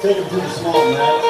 Take him to the swamp, Max.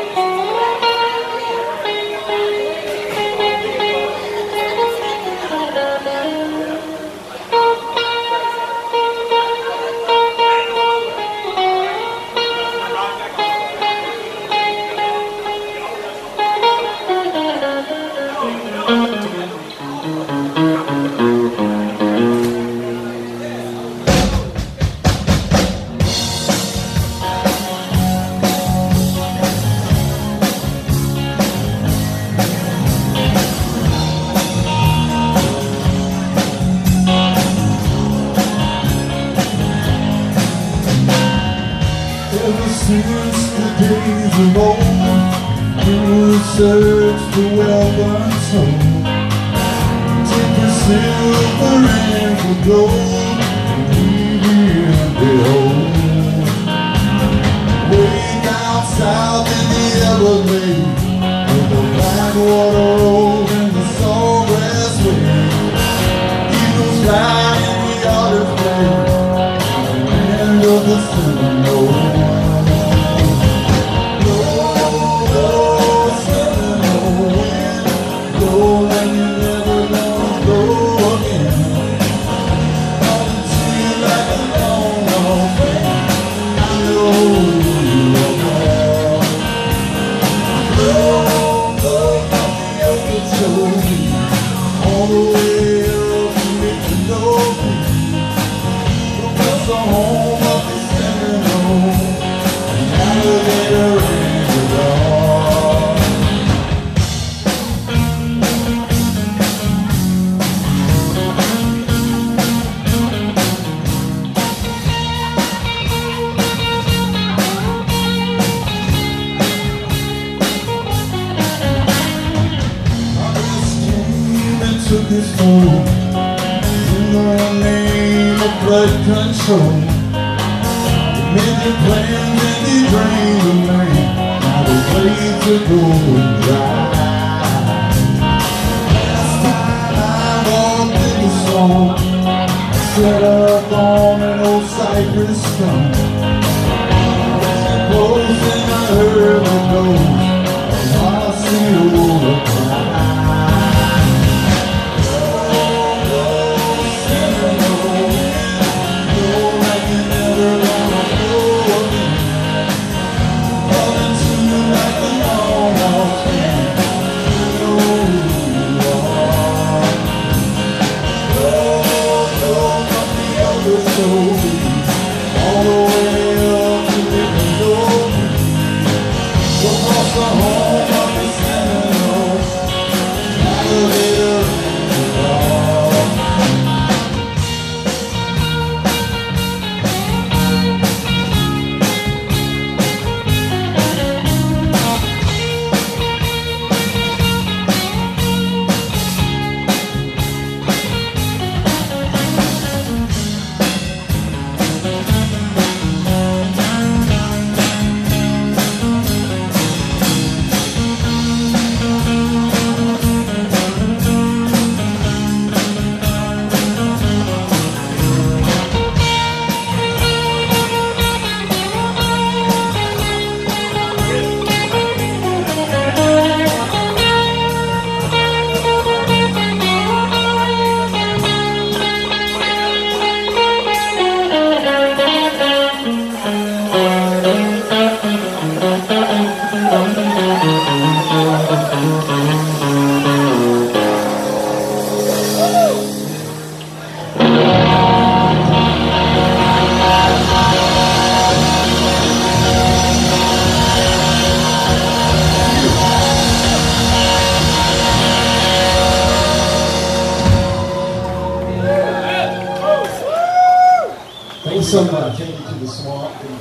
Since the days of old, you search the well-worn soul. Take the silver and the gold, and leave in the old. Way down south in the Everglades, where the black water rolls and the sawgrass waves, eagles fly in the other place, the land of the Seminole. Took this home in the name of blood control. They made their plans and they drained the land. Now the blades are going dry. Last time I walked in the storm, set up on an old cypress stump. Close and I heard the ghost of my silver cry. Thanks so much. Take you to the swamp.